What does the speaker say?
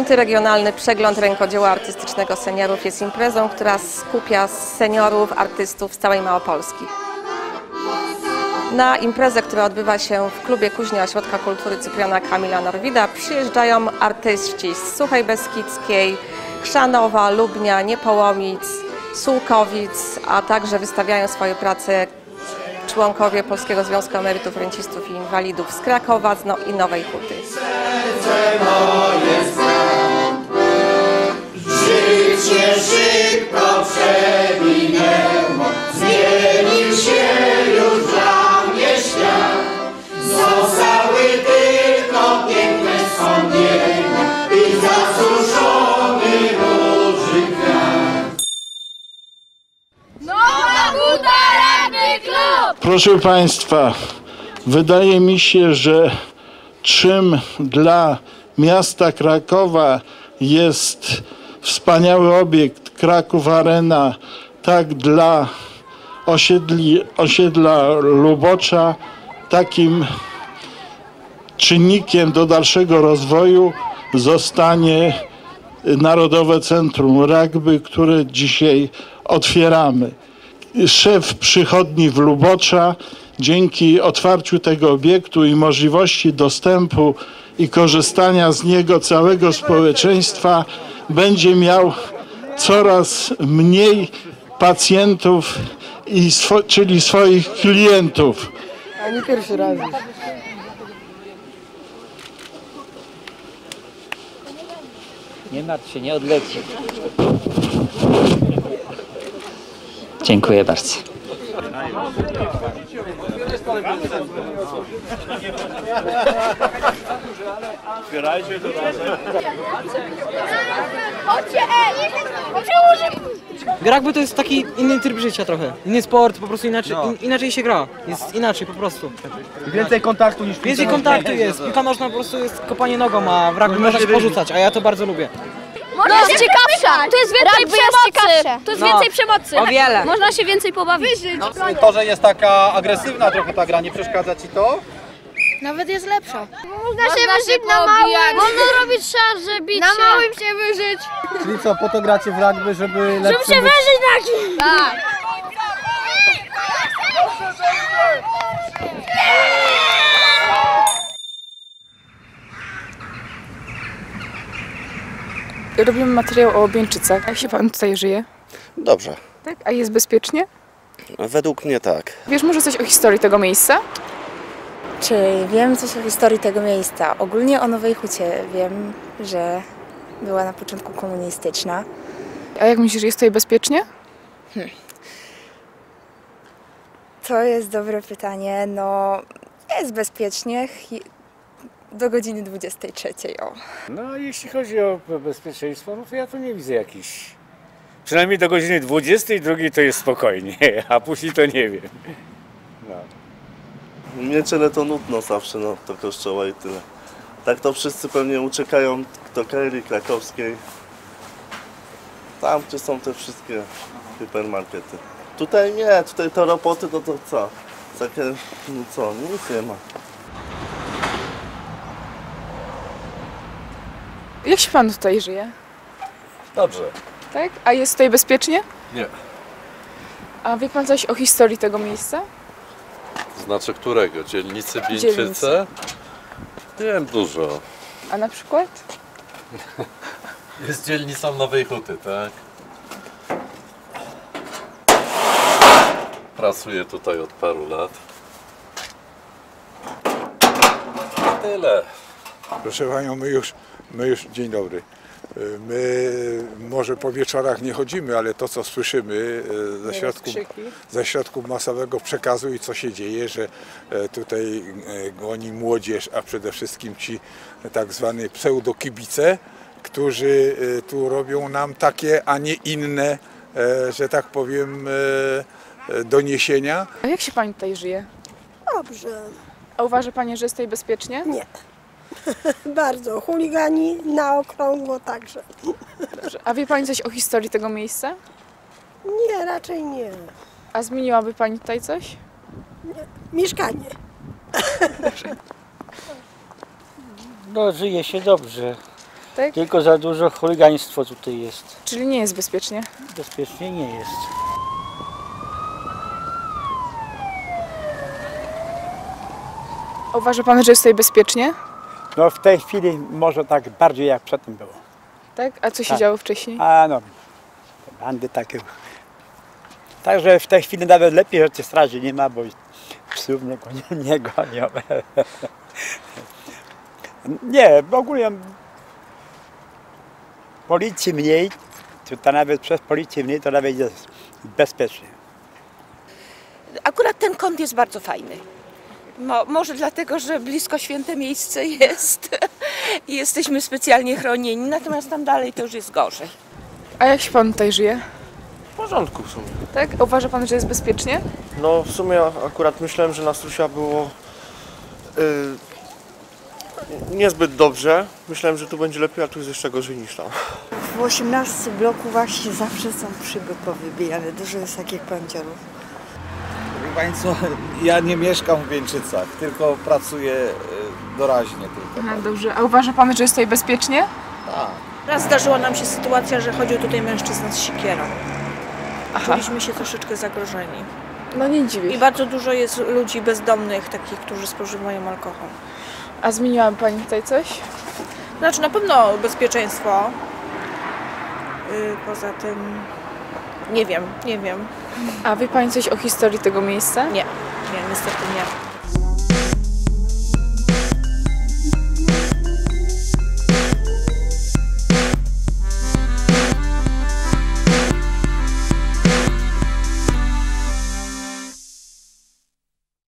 Piąty regionalny przegląd rękodzieła artystycznego seniorów jest imprezą, która skupia seniorów, artystów z całej Małopolski. Na imprezę, która odbywa się w klubie Kuźnia Ośrodka Kultury Cypriana Kamila Norwida, przyjeżdżają artyści z Suchej Beskidzkiej, Chrzanowa, Lubnia, Niepołomic, Sułkowic, a także wystawiają swoje prace członkowie Polskiego Związku Emerytów, Rencistów i Inwalidów z Krakowa i Nowej Huty. Życie szybko przewinęło, zmienił się już dla mnie świat. Zostały tylko piękne wspomnienia i zasuszony róży kwiat. Nowa Huta Rugby Klub! Proszę Państwa, wydaje mi się, że czym dla miasta Krakowa jest wspaniały obiekt Kraków Arena, tak dla osiedla Lubocza takim czynnikiem do dalszego rozwoju zostanie Narodowe Centrum Rugby, które dzisiaj otwieramy. Szef przychodni w Lubocza dzięki otwarciu tego obiektu i możliwości dostępu i korzystania z niego całego społeczeństwa będzie miał coraz mniej pacjentów, czyli swoich klientów. A nie pierwszy raz. Nie martw się, nie odleci. Dziękuję bardzo. Otwierajcie to razem. Rugby to jest taki inny tryb życia trochę. Inny sport, po prostu inaczej się gra. Jest inaczej po prostu. Więcej kontaktu niż Więcej kontaktu jest. Piłka nożna po prostu jest kopanie nogą, a w rugby można się porzucać, a ja to bardzo lubię. To jest ciekawsza! Tu jest więcej przemocy! Tu jest więcej przemocy! O wiele! Można się więcej pobawić. To, że jest taka agresywna trochę ta gra, nie przeszkadza Ci to? Nawet jest lepsza. Można się wyżyć na małym. Można robić szarże, bić Na małym się wyżyć. Czyli co, po to gracie w rugby, żeby lepszym Żeby się wyżyć na kim! Tak! Robimy materiał o Obieńczycach. Jak się pan tutaj żyje? Dobrze. Tak? A jest bezpiecznie? Według mnie tak. Wiesz może coś o historii tego miejsca? Czy wiem coś o historii tego miejsca? Ogólnie o Nowej Hucie wiem, że była na początku komunistyczna. A jak myślisz, jest tutaj bezpiecznie? To jest dobre pytanie. No, jest bezpiecznie do godziny 23. O. No jeśli chodzi o bezpieczeństwo, no to ja tu nie widzę jakichś. Przynajmniej do godziny 22 to jest spokojnie, a później to nie wiem. No. W Mieczele to nudno zawsze, no, do kościoła i tyle. Tak to wszyscy pewnie uciekają do Kerii Krakowskiej. Tam, gdzie są te wszystkie hipermarkety. Tutaj nie, tutaj te roboty to co? Takie, no co, nic nie ma. Jak się pan tutaj żyje? Dobrze. Tak? A jest tutaj bezpiecznie? Nie. A wie pan coś o historii tego miejsca? Znaczy którego? Dzielnicy Bieńczyce? Wiem dużo. A na przykład? Jest dzielnicą Nowej Huty, tak? Pracuję tutaj od paru lat. Tyle. Proszę panią, my już dzień dobry. My może po wieczorach nie chodzimy, ale to co słyszymy ze środków masowego przekazu i co się dzieje, że tutaj goni młodzież, a przede wszystkim ci tak zwani pseudokibice, którzy tu robią nam takie, a nie inne, że tak powiem, doniesienia. A jak się pani tutaj żyje? Dobrze. A uważa pani, że jest tutaj bezpiecznie? Nie. Bardzo. Chuligani na okrągło także. Dobrze. A wie pani coś o historii tego miejsca? Nie, raczej nie. A zmieniłaby pani tutaj coś? Nie. Mieszkanie. No żyje się dobrze. Tak? Tylko za dużo chuligaństwo tutaj jest. Czyli nie jest bezpiecznie? Bezpiecznie nie jest. Uważa pan, że jest tutaj bezpiecznie? No w tej chwili może tak bardziej jak przedtem było. Tak? A co się Tak. działo wcześniej? A no, bandy takie. Także w tej chwili nawet lepiej, że tej straży nie ma, bo psów nie gonią. Nie, w ogóle policji mniej, to nawet przez policję mniej, to nawet jest bezpiecznie. Akurat ten kąt jest bardzo fajny. Może dlatego, że blisko święte miejsce jest i jesteśmy specjalnie chronieni, natomiast tam dalej to już jest gorzej. A jak się pan tutaj żyje? W porządku w sumie. Tak? A uważa pan, że jest bezpiecznie? No w sumie akurat myślałem, że na Strusia było niezbyt dobrze. Myślałem, że tu będzie lepiej, a tu jest jeszcze gorzej niż tam. W 18 bloku właśnie zawsze są szyby powybijane, dużo jest takich pędziorów. Wie pani co, ja nie mieszkam w Wieńczycach, tylko pracuję doraźnie tylko. Aha, dobrze. A uważa pan, że jest tutaj bezpiecznie? Tak. Raz zdarzyła nam się sytuacja, że chodził tutaj mężczyzna z siekierą. Czuliśmy się troszeczkę zagrożeni. No nie dziwi. I bardzo dużo jest ludzi bezdomnych, takich, którzy spożywają alkohol. A zmieniła pani tutaj coś? Znaczy na pewno bezpieczeństwo. Poza tym nie wiem. A wie pani coś o historii tego miejsca? Nie, niestety nie.